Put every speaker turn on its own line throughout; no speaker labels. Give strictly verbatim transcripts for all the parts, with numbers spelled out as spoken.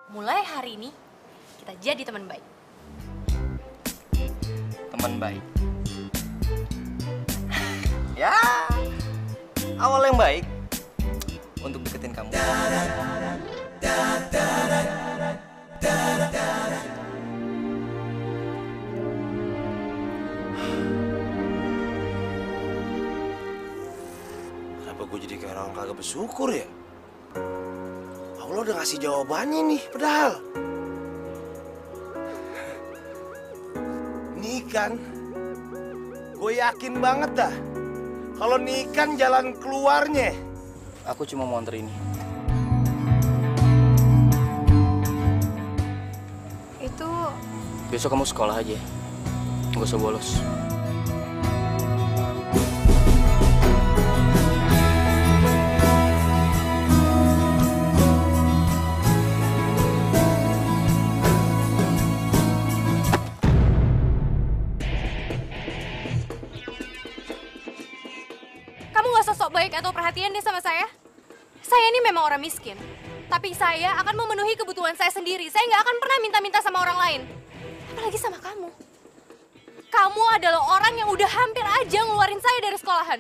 mulai hari ini kita jadi teman baik.
Teman baik? Ya, awal yang baik untuk deketin kamu.
Kenapa gue jadi kayak orang kagak bersyukur ya? Allah udah ngasih jawabannya nih, padahal. Nih kan, gue yakin banget dah. Kalau nih kan jalan keluarnya.
Aku cuma mau anter ini.
Itu...
Besok kamu sekolah aja. Gak usah bolos.
Sosok baik atau perhatian deh sama saya. Saya ini memang orang miskin, tapi saya akan memenuhi kebutuhan saya sendiri. Saya nggak akan pernah minta-minta sama orang lain, apalagi sama kamu. Kamu adalah orang yang udah hampir aja ngeluarin saya dari sekolahan.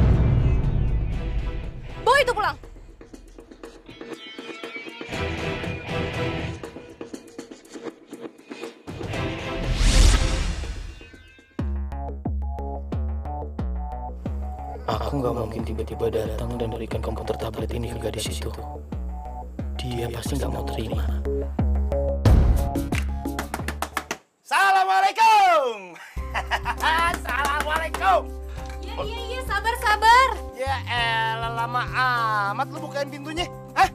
Bawa itu pulang.
Aku nggak mungkin tiba-tiba datang dan berikan komputer tablet ini ke gadis itu. Dia pasti nggak mau terima.
Assalamualaikum. Assalamualaikum.
Iya, iya, iya, sabar, sabar.
Ya elah, lama amat lu bukain pintunya. Hah?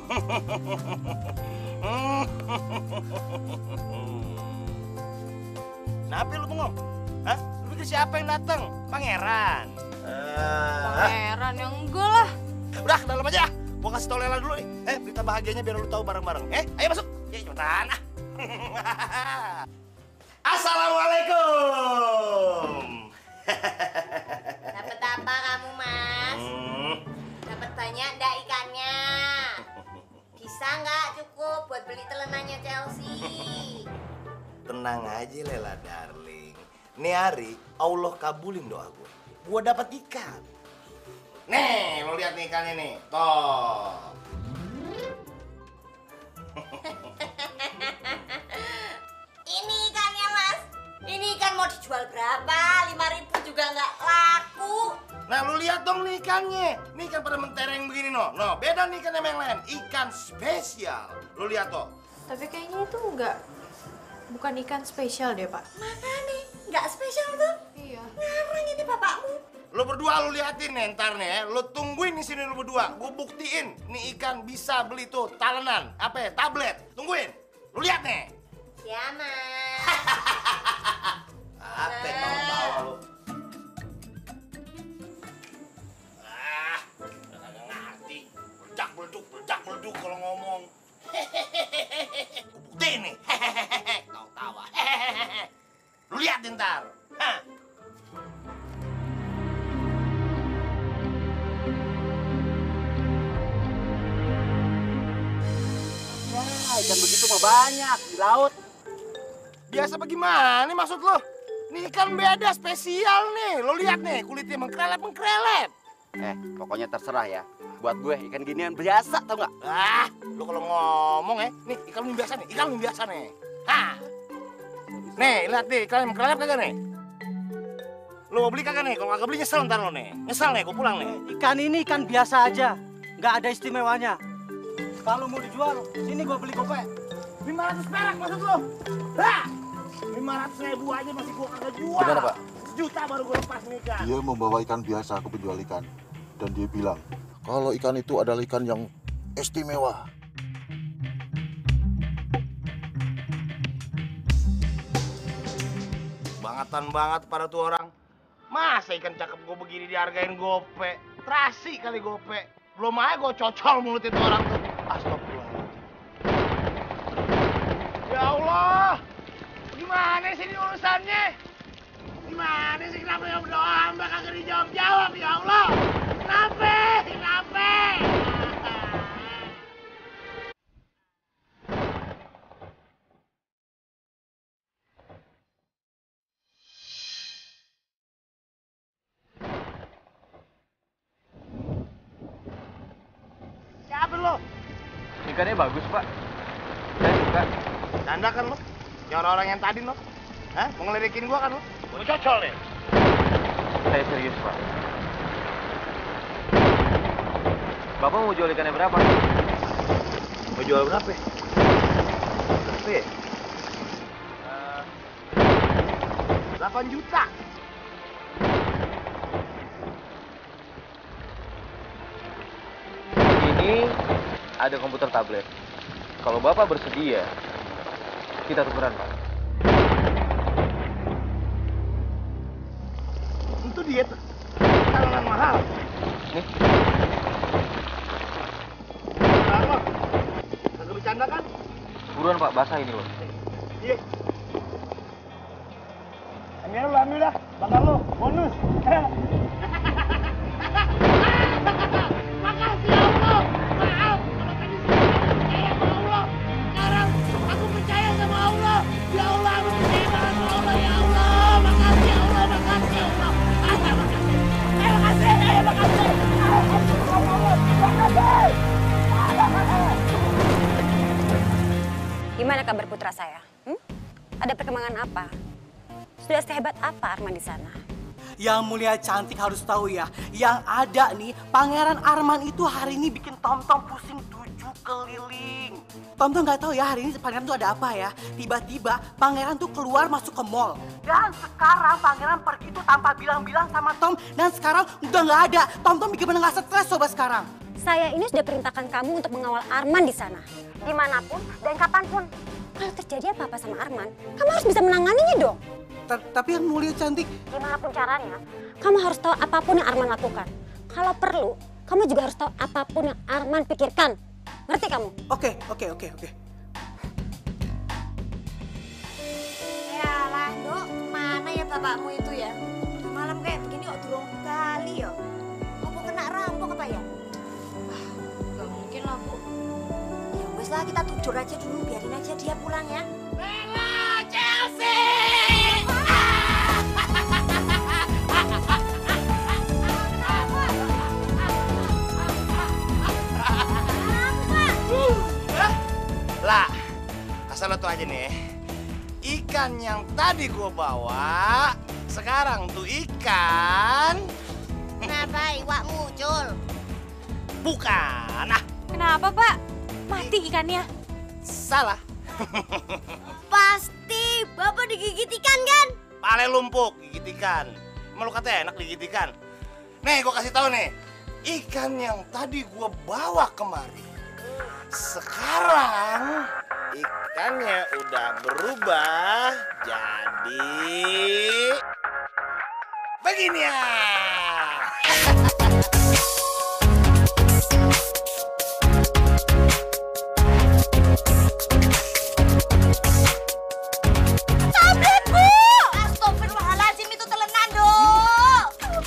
Kenapa lu bengong? Hah? Lu pikir siapa yang datang? Pangeran.
Pangeran yang enggak lah.
Udah, ke dalam aja. Gua kasih tau Lela dulu nih. Eh, berita bahagianya biar lu tahu bareng-bareng. Eh, ayo masuk. Ya, cepetan. Assalamualaikum.
Dapat apa kamu, Mas?
Hmm.
Dapat banyak ndak ikannya? Bisa nggak cukup buat beli telenannya Chelsea?
Tenang aja Lela darling. Nih hari Allah kabulin doa gue. Gue dapat ikan. Nih, lo lihat nih ikannya nih. Toh.
Ini ikannya, Mas. Ini ikan mau dijual berapa? lima ribu juga nggak laku.
Nah, lu lihat dong nih ikannya. Nih ikan pada mentereng begini no. No, beda nih ikan sama yang lain. Ikan spesial. Lu lihat toh.
Tapi kayaknya itu enggak, bukan ikan spesial deh, Pak.
Makanya nggak spesial tuh.
Iya.
Ngarang ini bapakmu.
Lu berdua lu liatin nih ntar nih ya. Lu tungguin di sini lu berdua. Gue buktiin nih ikan bisa beli tuh talenan. Apa ya? Tablet. Tungguin. Lu lihat nih.
Ya, Mas.
Apa tawa-tawa lu? Ah, udah kagak ngerti. Meledak meleduk, meledak meleduk kalau ngomong. Gue buktiin nih. Tawa-tawa. Lu lihat ntar. Hah.
Ikan begitu mah banyak di laut.
Biasa bagaimana maksud lo? Nih ikan beda spesial nih. Lo lihat nih kulitnya mengkrelep-mengkrelep.
Eh, pokoknya terserah ya. Buat gue ikan ginian biasa tau nggak?
Ah, lo kalau ngomong ya, nih ikan lumba biasa nih, ikan lumba biasa nih. Hah. Nih, lihat nih ikan yang mengkrelep kagak nih? Lo mau beli kagak nih? Kalau kagak beli nyesel ntar lo nih. Nyesel nih, gue pulang nih.
Ikan ini ikan biasa aja, nggak ada istimewanya. Kalau mau dijual, sini gue beli gope.
lima ratus perak maksud lo? Hah? lima ratus ribu aja masih gue kagak jual.
Gimana, Pak?
Sejuta baru gue lepas nih ikan.
Dia membawa ikan biasa ke penjual ikan. Dan dia bilang, kalau ikan itu adalah ikan yang istimewa.
Bangetan banget pada tuh orang. Masa ikan cakep gue begini dihargain gope? Terasi kali gope. Belum aja gue cocol mulut itu orang tuh. Astagfirullahaladzim. Ya Allah. Gimana sih ini urusannya? Gimana sih kenapa yang berdoa hamba kagak dijawab-jawab ya Allah? Kenapa? Kenapa?
Ikannya bagus, Pak. Saya suka.
Canda kan lo? Ya orang-orang yang tadi lo? Hah? Mau ngeledekin gua kan lo? Mau cocol deh.
Saya serius, Pak. Bapak mau jual ikannya berapa?
Mau jual berapa? Berapa ya? Uh, delapan juta.
Ini ada komputer tablet. Kalau Bapak bersedia, kita tukeran, Pak.
Itu dia tuh. Talangan mahal.
Nih.
Berapa? Kagak bercanda kan?
Buruan, Pak, basah ini loh.
Iya. Ambil lo, ambil dah. Bakal lo, bonus. Makasih ya Allah. Maaf, kalau tadi saya percaya sama Allah. Sekarang aku percaya sama Allah. Ya Allah, aku percaya banget sama Allah. Ya Allah, makasih ya Allah, makasih ya Allah. Ah, makasih. Eh, makasih, eh, makasih. Ah, makasih sama Allah. Makasih.
Gimana kabar putra saya? Hmm? Ada perkembangan apa? Sudah sehebat apa Arman di sana?
Yang mulia cantik harus tahu ya, yang ada nih Pangeran Arman itu hari ini bikin Tom-Tom pusing tujuh keliling. Tom-Tom nggak tahu ya hari ini Pangeran tuh ada apa ya. Tiba-tiba Pangeran tuh keluar masuk ke mall. Dan sekarang Pangeran pergi tuh tanpa bilang-bilang sama Tom. Dan sekarang udah nggak ada. Tom-Tom bikin bener nggak stres coba sekarang.
Saya ini sudah perintahkan kamu untuk mengawal Arman di sana. Dimanapun dan kapanpun. Kalau terjadi apa-apa sama Arman, kamu harus bisa menanganinya dong.
Tapi yang mulia cantik,
gimana pun caranya, kamu harus tahu apapun yang Arman lakukan. Kalau perlu, kamu juga harus tahu apapun yang Arman pikirkan. Ngerti kamu?
Oke, oke, oke, oke.
Ya Lando, mana ya bapakmu itu ya? Udah malam kayak begini kok durung kali ya? Apa kena rampok apa ya?
Gak mungkin lah, Bu.
Ya wes lah, kita tidur aja dulu, biarin aja dia pulang ya.
Bella Chelsea! Lah, asal lo tuh aja nih, ikan yang tadi gua bawa, sekarang tuh ikan...
Kenapa iwak muncul?
Bukan, ah
Kenapa, Pak? Mati ikannya.
salah.
Pasti Bapak digigit ikan kan?
Pale lumpuk, gigit ikan. Emang lu katanya enak digigit ikan? Nih, gua kasih tahu nih, ikan yang tadi gua bawa kemari, sekarang ikannya udah berubah jadi begini ya.
Tablet, Bu! Astagfirullahaladzim, itu telenan, Dok!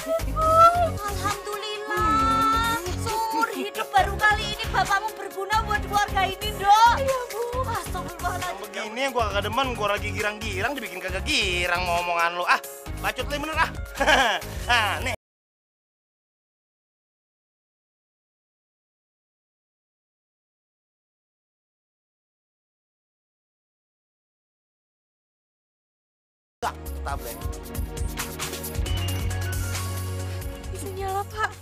Alhamdulillah, seumur hidup baru kali ini bapakmu berguna buat keluarga ini, Dok. Iya, Bu. Astagfirullahaladzim.
Begini yang gua kagak demen, gua lagi girang-girang dibikin kagak girang mau omongan lu. Ah, bacot lu bener ah. Nah, nih. Enggak, tablet.
Bisa nyala, Pak.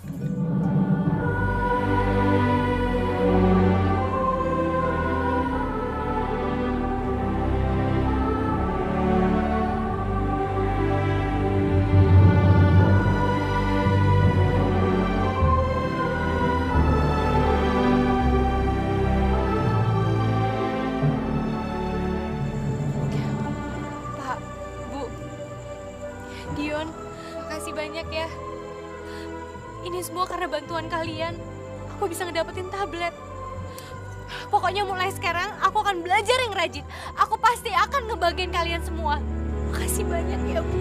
Pak, Bu, Dion, makasih banyak ya. Ini semua karena bantuan kalian. Aku bisa ngedapetin tablet. Pokoknya mulai sekarang aku akan belajar yang rajin. Aku pasti akan ngebagiin kalian semua. Makasih banyak ya, Bu.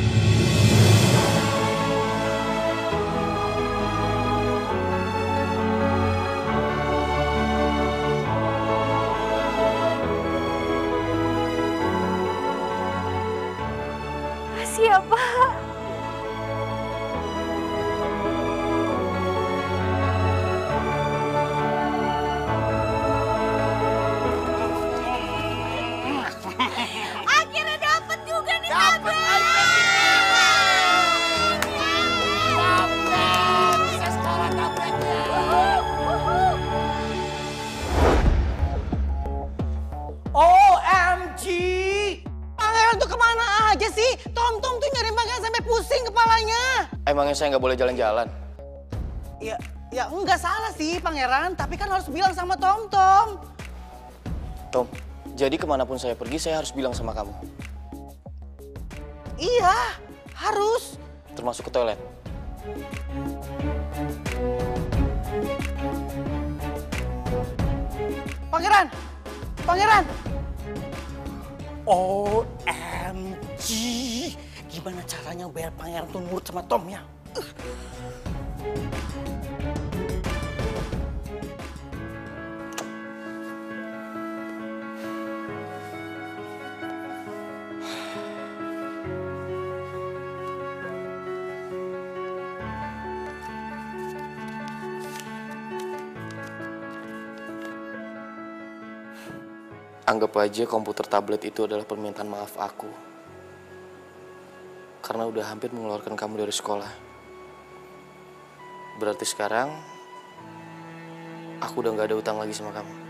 Makasih ya, Pak.
Emangnya saya nggak boleh jalan-jalan?
Ya, ya nggak salah sih Pangeran, tapi kan harus bilang sama Tom Tom.
Tom, jadi kemanapun saya pergi saya harus bilang sama kamu.
Iya, harus.
Termasuk ke toilet.
Pangeran, Pangeran. O M G, gimana caranya biar Pangeran tuh nurut sama Tom ya? Uh.
Anggap aja komputer tablet itu adalah permintaan maaf aku. Karena udah hampir mengeluarkan kamu dari sekolah. Berarti sekarang, aku udah gak ada utang lagi sama kamu.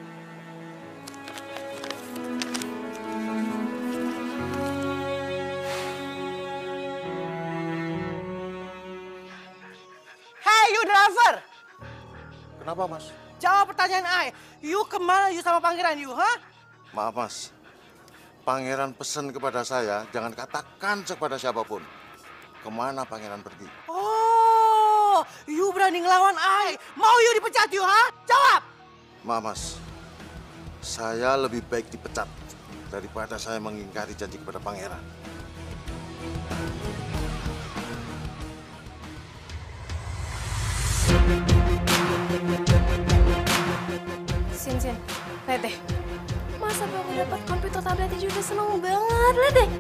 Hey, you driver!
Kenapa, Mas?
Jawab pertanyaan I. You kemana you sama Pangeran you, ha?
Maaf, Mas. Pangeran pesan kepada saya, jangan katakan kepada siapapun. Kemana Pangeran pergi?
Oh, you berani ngelawan I. Mau you dipecat you, ha? Jawab!
Maaf, Mas. Saya lebih baik dipecat daripada saya mengingkari janji kepada Pangeran.
Sin, Sin, lihat deh. Masa baru dapat komputer tablet aja udah seneng banget, lihat deh.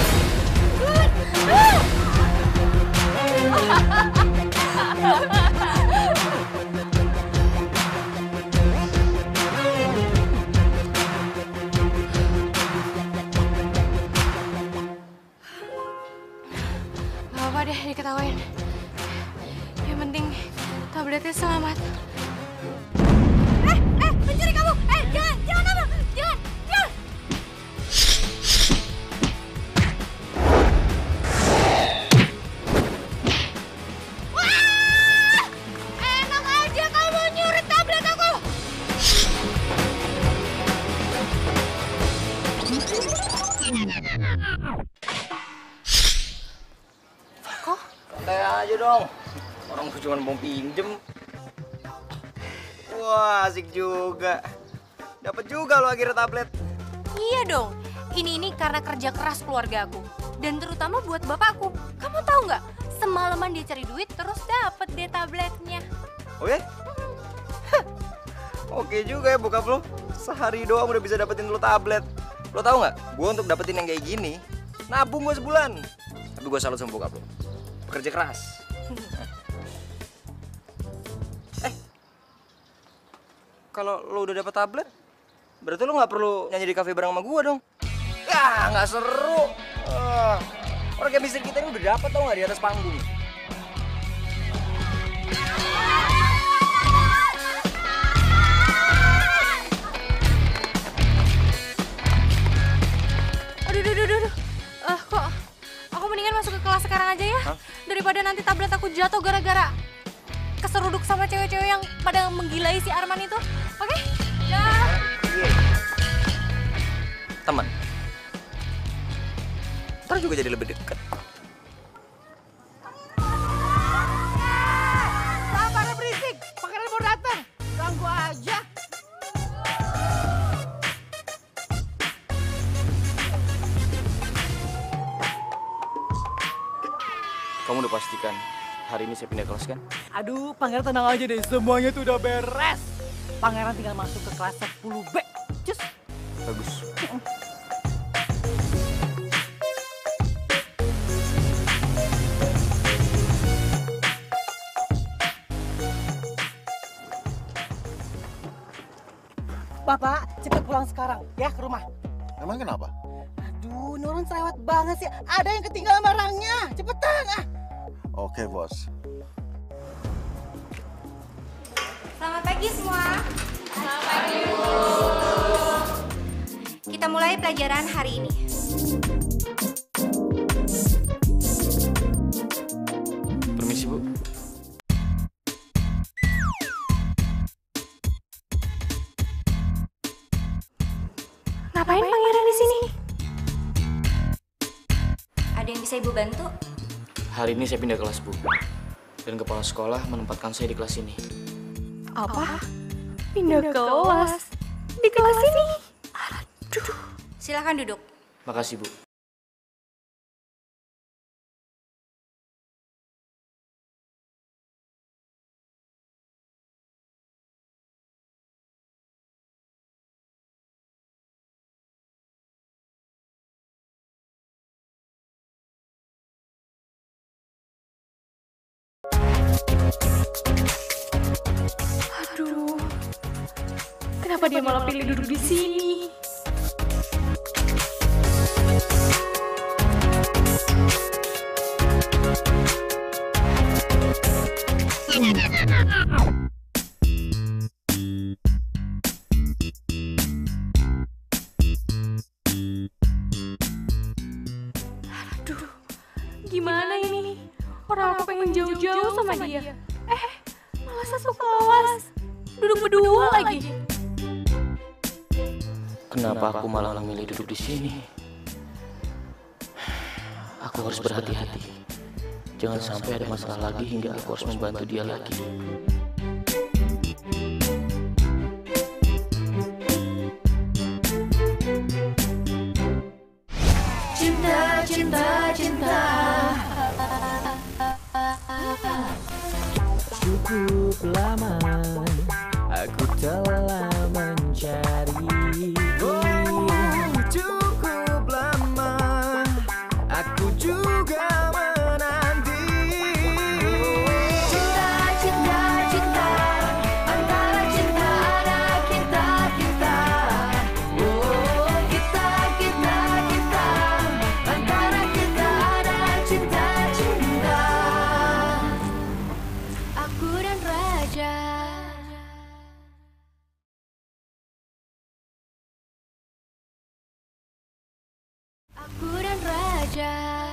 Gak apa deh diketawain. Yang penting tabletnya selamat. Eh, eh, mencuri kamu! Eh, jangan, jangan apa? Jangan, jangan! Wah! Enak aja kamu nyuri tablet aku! Kok?
Santai aja dong. Orang gue cuma mau pinjem. Wah, asik juga. Dapat juga lo akhirnya tablet.
Iya dong. Ini ini karena kerja keras keluarga aku. Dan terutama buat bapakku. Kamu tahu nggak? Semalaman dia cari duit terus dapet deh tabletnya.
Oh ya? Oke juga ya bokap lo. Sehari doang udah bisa dapetin lo tablet. Lo tau nggak? Gue untuk dapetin yang kayak gini, nabung gue sebulan. Tapi gue salut sama bokap lo. Bekerja keras. eh, kalau lo udah dapet tablet, berarti lo nggak perlu nyanyi di kafe bareng sama gue dong. Ya, nggak seru. Uh, orang kayak mister kita ini udah dapet tau nggak di atas panggung.
Aduh, aduh, aduh, aduh. Uh, kok aku mendingan masuk ke kelas sekarang aja ya?
Hah?
Daripada nanti tablet aku jatuh gara-gara keseruduk sama cewek-cewek yang pada menggilai si Arman itu. Oke? Okay? Dah.
Teman. Ntar juga jadi lebih dekat.
Sabarnya berisik, Pangeran baru datang. Ganggu aja.
Kamu udah pastikan hari ini saya pindah kelas kan?
Aduh, Pangeran tenang aja deh, semuanya tuh udah beres. Pangeran tinggal masuk ke kelas sepuluh B. Cus.
Bagus.
Bapak, cepet pulang sekarang ya ke rumah.
Emang kenapa?
Aduh, Nurun cerewet banget sih. Ada yang ketinggalan barangnya. Cepetan ah.
Oke, Bos.
Selamat pagi semua. Selamat pagi, Bu. Kita mulai pelajaran hari ini.
Permisi,
Ngapain pangeran di sini?
Ada yang bisa ibu bantu?
Hari ini saya pindah kelas, Bu. Dan kepala sekolah menempatkan saya di kelas ini.
Apa? Pindah kelas? Di kelas ini? Aduh.
Silahkan duduk.
Makasih, Bu.
Aduh. Kenapa dia malah pilih duduk di sini? Aduh, gimana ini? Orang aku pengen jauh-jauh sama dia. Eh, malah satu kelas. Duduk berdua lagi.
Kenapa aku malah memilih duduk di sini? Aku harus berhati-hati. Jangan sampai ada masalah lagi hingga aku harus membantu dia lagi.
Cinta, cinta, cinta.
Cukup lama aku telah mencari. Oh, cukup lama aku juga menanti.
Cinta, cinta, cinta. Antara cinta ada kita, kita. Oh, kita, kita, kita. Antara kita ada cinta, cinta. Aku dan Raja. Aku dan Raja.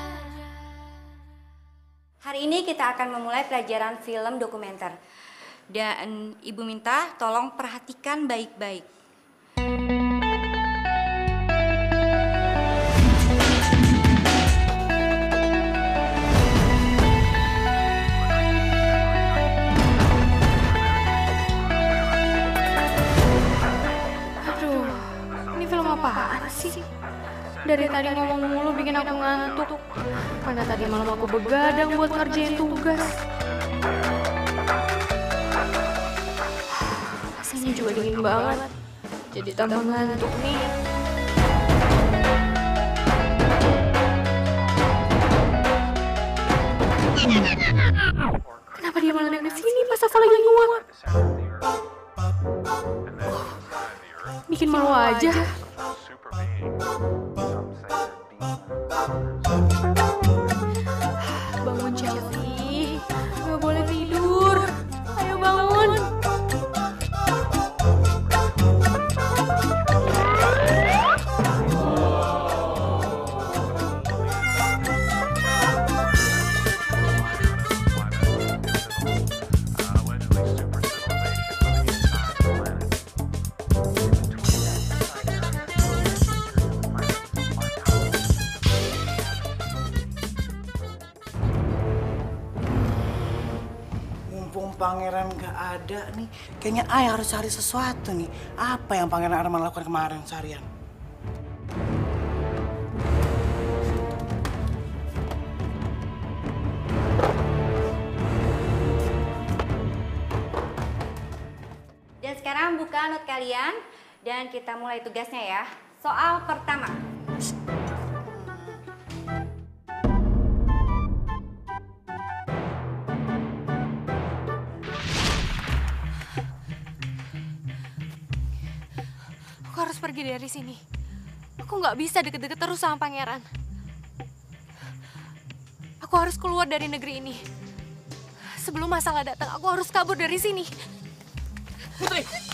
Hari ini kita akan memulai pelajaran film dokumenter. Dan Ibu minta tolong perhatikan baik-baik.
Aduh, ini film apaan sih? Dari tadi ngomong mulu bikin aku ngantuk. Mana tadi malam aku begadang buat ngerjain tugas. Rasanya juga dingin banget. Jadi tambah ngantuk nih. Kenapa dia malah nengok sini pas aku lagi nguap? Oh, bikin malu aja. Bangun Chelsea, gak boleh tidur. Ayo bangun.
Mumpung pangeran gak ada nih, kayaknya Ayah harus cari sesuatu nih. Apa yang pangeran Arman lakukan kemarin seharian?
Dan sekarang buka not kalian dan kita mulai tugasnya ya. Soal pertama.
Aku harus pergi dari sini. Aku nggak bisa deket-deket terus sama pangeran. Aku harus keluar dari negeri ini. Sebelum masalah datang, aku harus kabur dari sini.
Putri!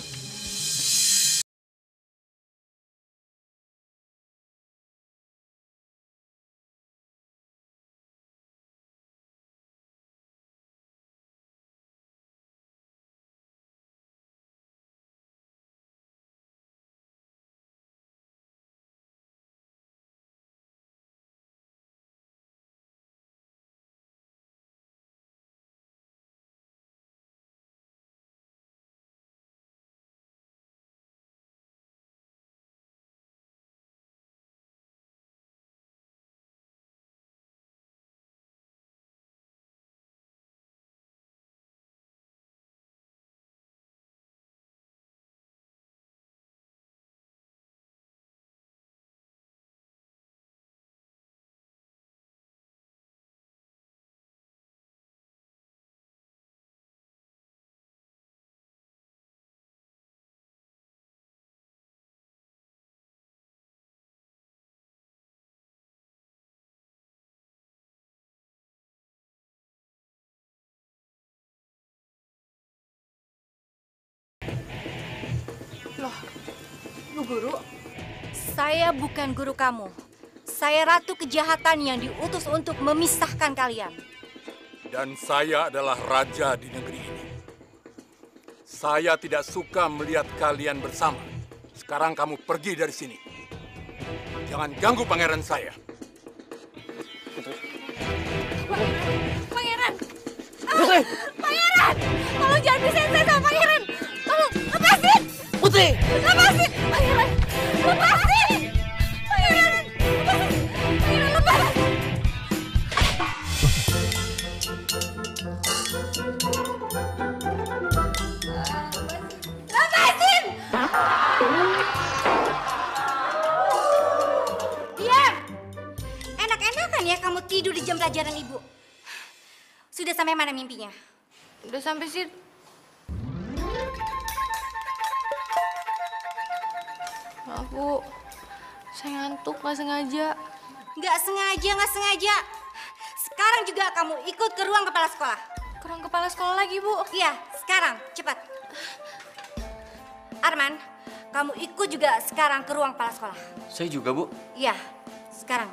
Guru, saya bukan guru kamu. Saya ratu kejahatan yang diutus untuk memisahkan kalian.
Dan saya adalah raja di negeri ini. Saya tidak suka melihat kalian bersama. Sekarang kamu pergi dari sini. Jangan ganggu pangeran saya.
Pangeran! Ah, Pangeran! Tolong jangan pisahin saya sama Pangeran! Tolong, lepasin!
Putri!
Lepasin! Pangeran! Lepasin! Pangeran! Lepasin! Pangeran, lepas! Lepasin!
Diam! Enak-enakan ya kamu tidur di jam pelajaran ibu. Sudah sampai mana mimpinya?
Udah sampai sih. Maaf, Bu. Saya ngantuk, nggak sengaja.
Nggak sengaja, nggak sengaja. Sekarang juga kamu ikut ke ruang kepala sekolah.
Ke ruang kepala sekolah lagi, Bu?
Iya, sekarang, cepat. Arman, kamu ikut juga sekarang ke ruang kepala sekolah.
Saya juga, Bu.
Iya, sekarang.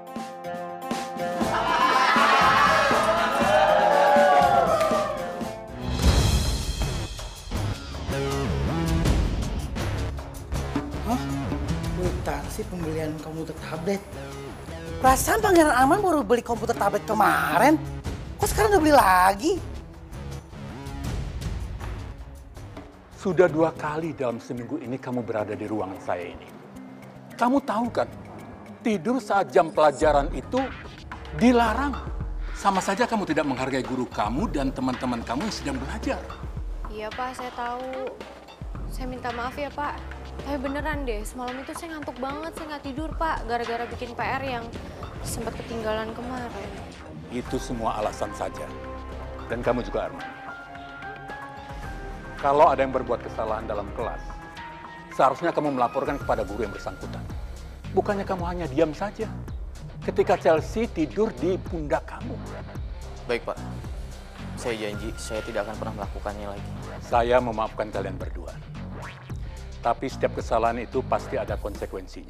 Sih pembelian komputer tablet. Perasaan Pangeran Arman baru beli komputer tablet kemarin. Kok sekarang udah beli lagi?
Sudah dua kali dalam seminggu ini kamu berada di ruangan saya ini. Kamu tahu kan, tidur saat jam pelajaran itu dilarang. Sama saja kamu tidak menghargai guru kamu dan teman-teman kamu yang sedang belajar.
Iya, Pak, saya tahu. Saya minta maaf ya, Pak. Tapi beneran deh, semalam itu saya ngantuk banget, saya nggak tidur, Pak. Gara-gara bikin P R yang sempat ketinggalan kemarin.
Itu semua alasan saja. Dan kamu juga, Arman. Kalau ada yang berbuat kesalahan dalam kelas, seharusnya kamu melaporkan kepada guru yang bersangkutan. Bukannya kamu hanya diam saja ketika Chelsea tidur di pundak kamu.
Baik, Pak. Saya janji saya tidak akan pernah melakukannya lagi.
Saya memaafkan kalian berdua. Tapi setiap kesalahan itu pasti ada konsekuensinya.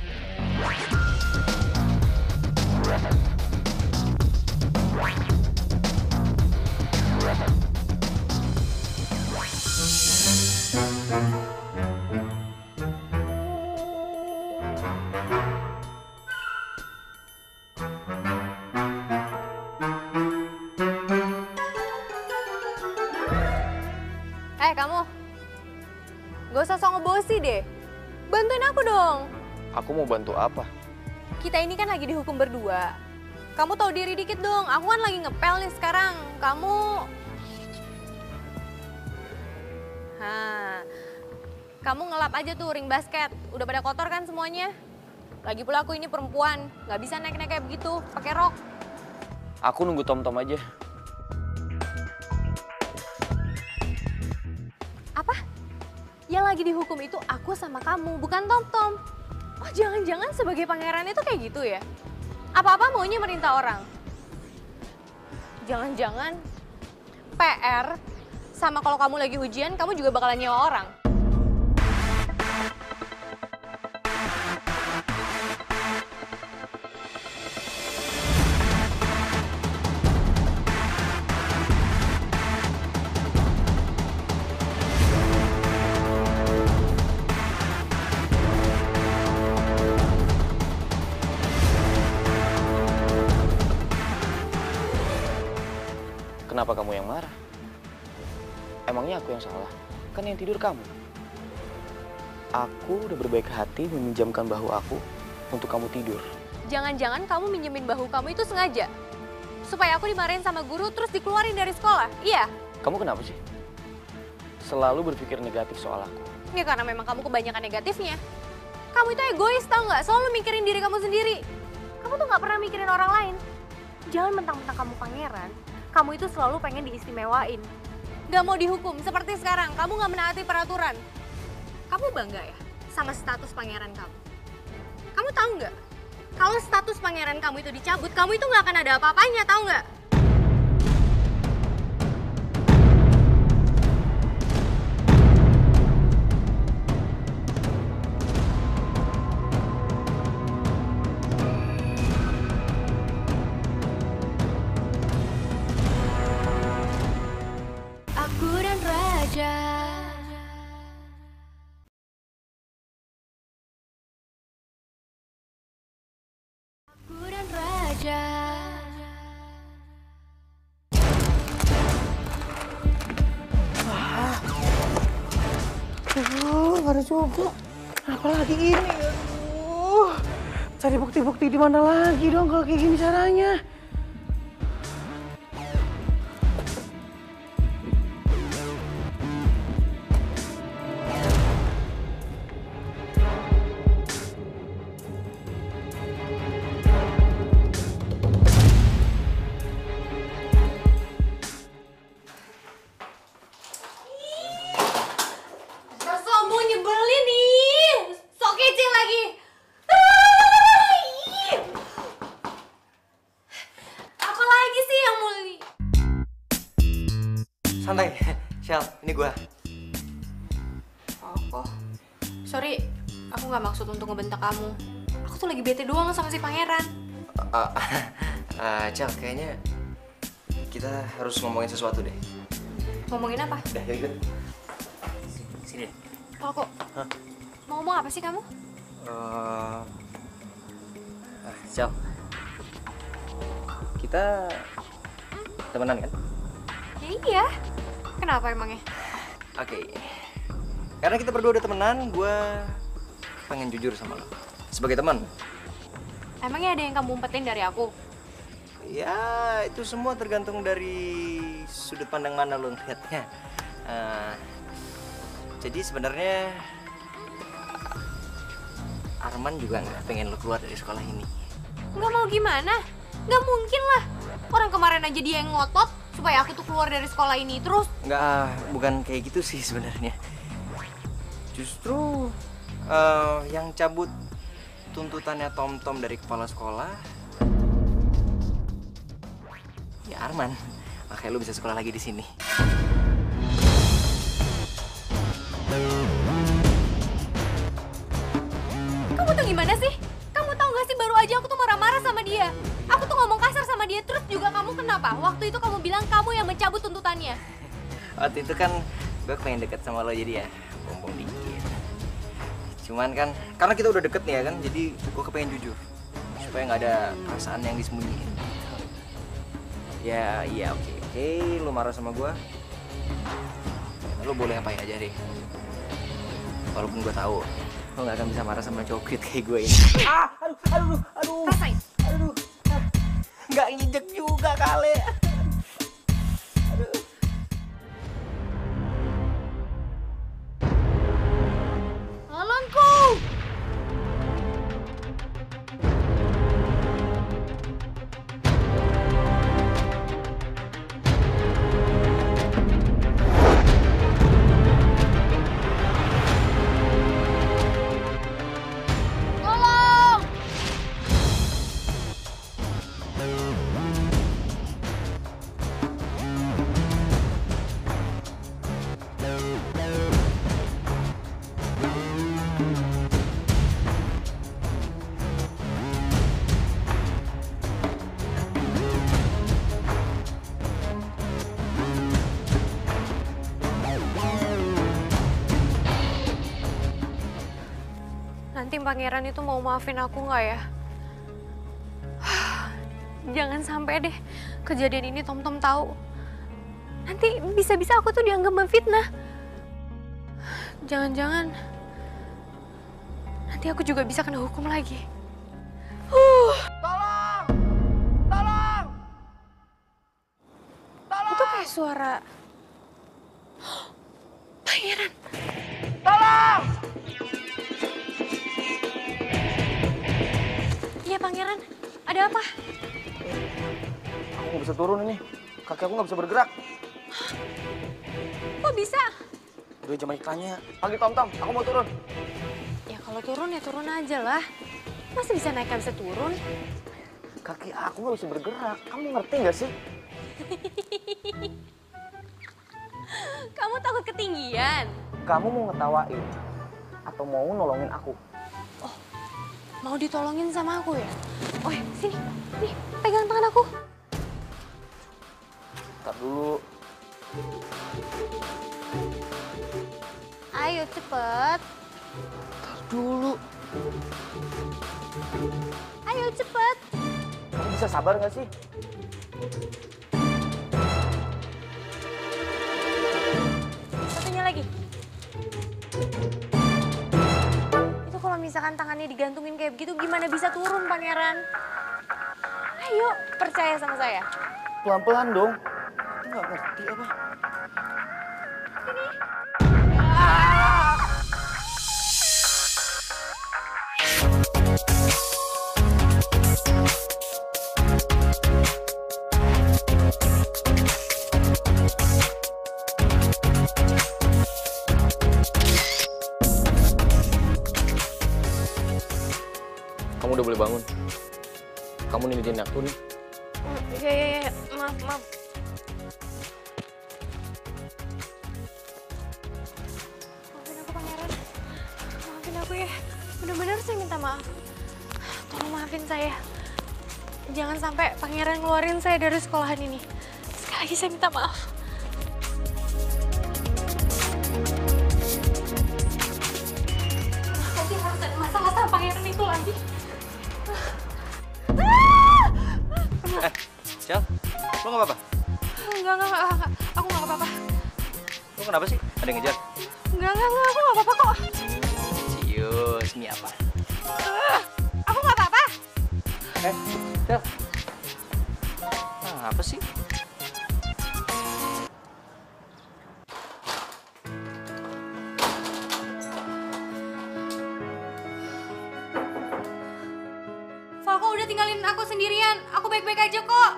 Eh, kamu. Gak usah sok ngebosi deh. Bantuin aku dong.
Aku mau bantu apa?
Kita ini kan lagi dihukum berdua. Kamu tahu diri dikit dong. Aku kan lagi ngepel nih sekarang. Kamu... Hah. Kamu ngelap aja tuh ring basket. Udah pada kotor kan semuanya? Lagi pula aku ini perempuan. Gak bisa naik-naik kayak begitu. Pakai rok.
Aku nunggu Tom-Tom aja.
Apa? Yang lagi dihukum itu aku sama kamu, bukan Tom-Tom. Oh, jangan-jangan sebagai pangeran itu kayak gitu ya? Apa-apa maunya merintah orang. Jangan-jangan P R sama kalau kamu lagi ujian, kamu juga bakalan nyewa orang.
Kenapa kamu yang marah? Emangnya aku yang salah? Kan yang tidur kamu. Aku udah berbaik hati meminjamkan bahu aku untuk kamu tidur.
Jangan-jangan kamu minjemin bahu kamu itu sengaja? Supaya aku dimarahin sama guru terus dikeluarin dari sekolah, iya?
Kamu kenapa sih? Selalu berpikir negatif soal aku.
Ya karena memang kamu kebanyakan negatifnya. Kamu itu egois tau nggak? Selalu mikirin diri kamu sendiri. Kamu tuh nggak pernah mikirin orang lain. Jangan mentang-mentang kamu pangeran, kamu itu selalu pengen diistimewain. Gak mau dihukum, seperti sekarang, kamu gak menaati peraturan. Kamu bangga ya sama status pangeran kamu? Kamu tahu nggak? Kalau status pangeran kamu itu dicabut, kamu itu gak akan ada apa-apanya, tahu nggak?
ada juga. Apalagi ini, aduh. Cari bukti-bukti di mana lagi dong kalau kayak gini caranya.
Sombong nyebelin nih. Sok kece lagi. Apa lagi sih yang muli?
Santai, Shell, ini gua.
Oh, sorry, aku nggak maksud untuk ngebentak kamu. Aku tuh lagi bete doang sama si pangeran.
Uh, uh, Shell, kayaknya kita harus ngomongin sesuatu deh.
Ngomongin apa?
Udah, yuk ikut. Sini.
Oh, kok?
Hah?
Mau ngomong apa sih kamu?
Uh, ah, Shell, kita temenan kan?
Ya iya. Kenapa emangnya?
Oke. Karena kita berdua udah temenan, gue pengen jujur sama lo. Sebagai teman.
Emangnya ada yang kamu umpetin dari aku?
Ya, itu semua tergantung dari sudut pandang mana lo ngeliatnya. Uh, jadi sebenarnya Arman juga nggak pengen lo keluar dari sekolah ini.
Nggak mau gimana? Nggak mungkin lah. Orang kemarin aja dia yang ngotot supaya aku tuh keluar dari sekolah ini terus.
Nggak, bukan kayak gitu sih sebenarnya. Justru uh, yang cabut tuntutannya Tom-Tom dari kepala sekolah ya Arman. Makanya lu bisa sekolah lagi di sini.
Kamu tuh gimana sih? Kamu tahu nggak sih baru aja aku tuh marah-marah sama dia. Aku tuh ngomong kasar sama dia terus juga kamu kenapa? Waktu itu kamu bilang kamu yang mencabut tuntutannya.
Waktu itu kan gue pengen deket sama lo jadi ya bombong dikit. Cuman kan karena kita udah deket nih ya kan, jadi gue kepengen jujur supaya nggak ada perasaan yang disembunyiin. Ya iya oke oke, lo marah sama gue, ya, lo boleh apain aja deh. Walaupun gue tahu lo nggak akan bisa marah sama cowok cute kayak gue ini. Ah, aduh, aduh, aduh,
Rasain.
aduh, nggak injek juga kali. Aduh.
Tolongku. Tolong. Nanti pangeran itu mau maafin aku nggak ya? Jangan sampai deh kejadian ini Tom-Tom tahu. Nanti bisa-bisa aku tuh dianggap memfitnah. Jangan-jangan nanti aku juga bisa kena hukum lagi. Uh.
Tolong! Tolong! Tolong!
Itu kayak suara pangeran.
Tolong!
Iya pangeran, ada apa?
Aku nggak bisa turun ini, kaki aku nggak bisa bergerak.
Kok bisa?
Udah jam iklannya. Panggil Tom-Tom, aku mau turun.
Ya kalau turun ya turun aja lah. Masih bisa naik nggak bisa turun?
Kaki aku nggak bisa bergerak, kamu ngerti nggak sih?
Kamu takut ketinggian?
Kamu mau ngetawain atau mau nolongin aku?
Mau ditolongin sama aku ya? Oh ya, sini. Nih, pegang tangan aku.
Ntar dulu.
Ayo, cepet.
Ntar dulu.
Ayo, cepet.
Kamu bisa sabar nggak sih?
Satunya lagi. misalkan tangannya digantungin kayak begitu, gimana bisa turun pangeran? Ayo, percaya sama saya.
Pelan-pelan dong. Nggak ngerti apa.
Ini.
Kamu udah boleh bangun. Kamu ninggalin aku nih.
Iya, iya, iya. Maaf, maaf. Maafin aku, Pangeran. Maafin aku ya. Bener-bener saya minta maaf. Tolong maafin saya. Jangan sampai Pangeran ngeluarin saya dari sekolahan ini. Sekali lagi saya minta maaf. Nanti harus ada masalah sama Pangeran itu lagi.
Eh, Cel, lo gak apa-apa?
Enggak, enggak, enggak, enggak. Aku enggak apa-apa.
Lo kenapa sih? Ada yang ngejar?
Enggak, enggak, enggak. Aku enggak apa-apa kok.
Cius, ini apa?
Uh, aku enggak apa-apa.
Eh, Cel. Ah, apa sih?
Falco udah tinggalin aku sendirian. Aku baik-baik aja kok.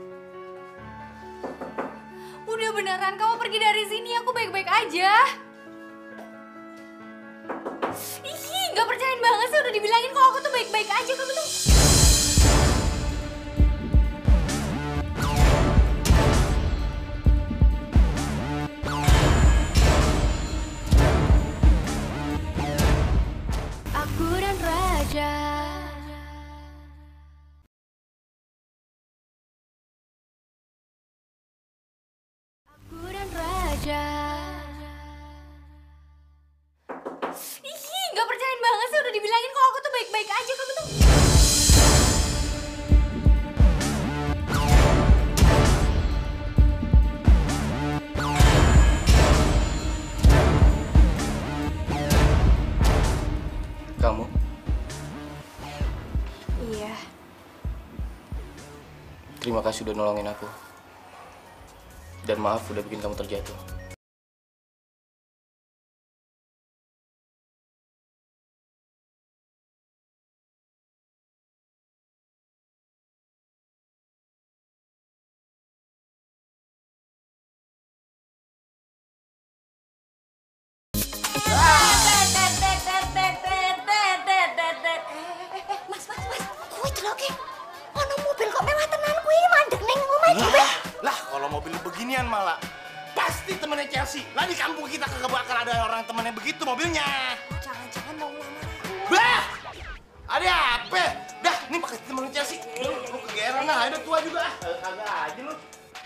Udah beneran, kamu pergi dari sini. Aku baik-baik aja. Ih, gak percayaan banget sih. Udah dibilangin kok aku tuh baik-baik aja. Kamu tuh... Aku dan Raja. Aku dan Raja. Ih, gak percayaan banget sih. Udah dibilangin kok aku tuh baik-baik aja. Kamu tuh...
Kamu?
Iya.
Terima kasih udah nolongin aku. Dan maaf udah bikin kamu terjatuh.
Mas, mas, mas, kuwi deloke. Ono mobil kok mewah tenan kuwi mandek ning omah dhewe.
Lah, kalau mobil beginian malah pasti temennya Chelsea. Lah di kampung kita kagak bakal ada orang temennya begitu mobilnya.
Jangan-jangan mau ngelamar aku.
Bah! Ada apa? Dah, ini pakai temennya Chelsea. Lu, lu kegeeran lah, udah tua juga. Ah, kagak aja lu.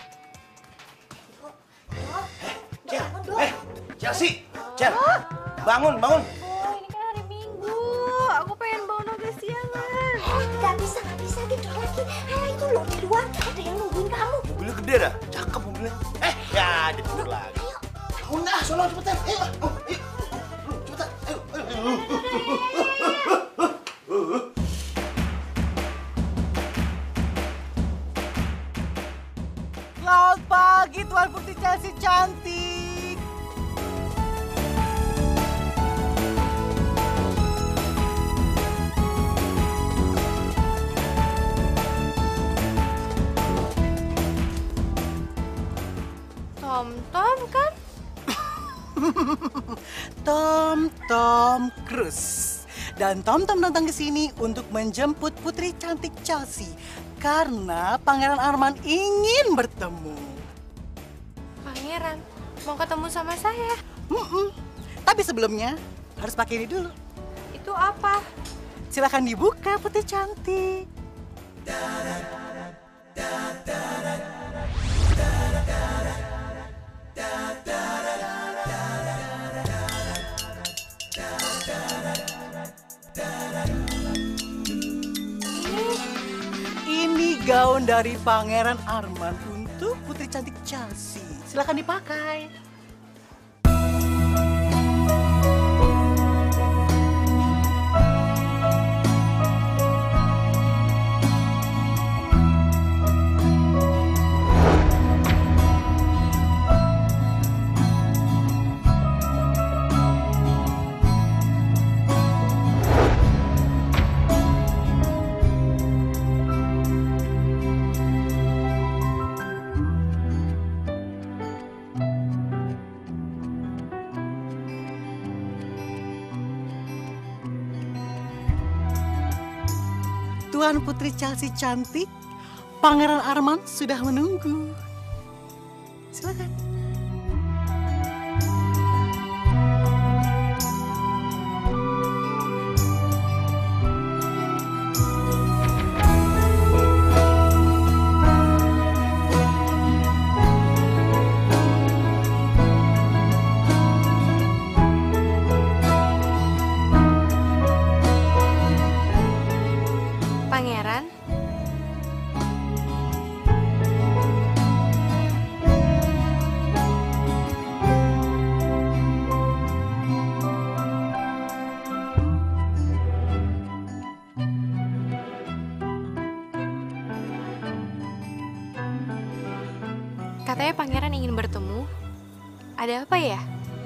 Eh, Cel, eh, Chelsea, Cel, bangun, bangun.
Oh, ini kan hari Minggu. Aku pengen bangun agak siangan.
Gak bisa, gak bisa tidur lagi. Ayo itu loh di luar ada yang nungguin kamu.
Mobilnya gede dah, cakep mobilnya. Eh, ya dia tidur lagi.
Ayo.
Bangun dah, sono cepetan. Ayo, oh, ayo. Lu, cepetan, ayo, ayo, ayo.
Selamat pagi Tuan Putri Chelsea cantik.
Tom-Tom kan?
Tom Tom Cruise. Dan Tom Tom datang ke sini untuk menjemput Putri cantik Chelsea karena Pangeran Arman ingin bertemu.
Pangeran, mau ketemu sama saya.
Mm-mm. Tapi sebelumnya harus pakai ini dulu.
Itu apa?
Silakan dibuka Putri cantik. Ini gaun dari Pangeran Arman untuk Putri cantik Chelsea. Silakan dipakai. Tuan Putri Chelsea cantik, Pangeran Arman sudah menunggu. Silakan.
Pangeran? Katanya Pangeran ingin bertemu. Ada apa ya?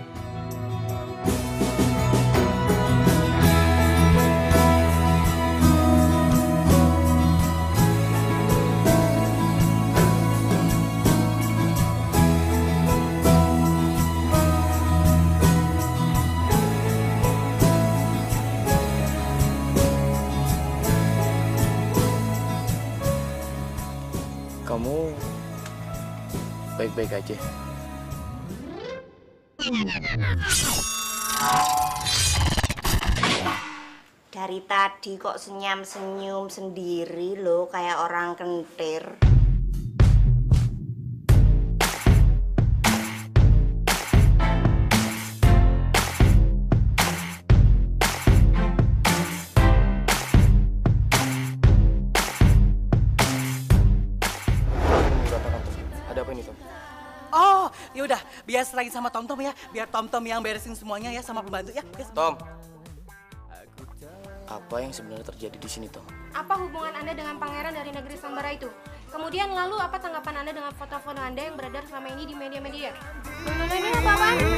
Kamu baik-baik aja.
Dari tadi kok senyum-senyum sendiri loh, kayak orang kentir.
Ada apa ini, Tom?
Oh, yaudah, biar serahin sama Tom Tom ya, biar Tom Tom yang beresin semuanya ya sama pembantu ya. ya.
Tom, apa yang sebenarnya terjadi di sini, Tom?
Apa hubungan Anda dengan pangeran dari negeri Sambara itu? Kemudian lalu apa tanggapan Anda dengan foto-foto Anda yang beredar selama ini di media-media? Nah, ini apa-apaan?